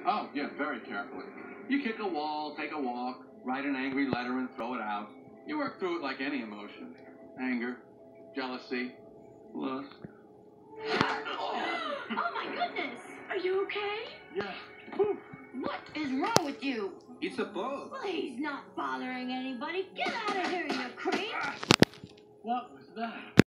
Oh, yeah, very carefully. You kick a wall, take a walk, write an angry letter and throw it out. You work through it like any emotion. Anger, jealousy, lust. Oh my goodness! Are you okay? Yeah. Whew. What is wrong with you? It's a bug. Well, he's not bothering anybody. Get out of here, you creep! What was that?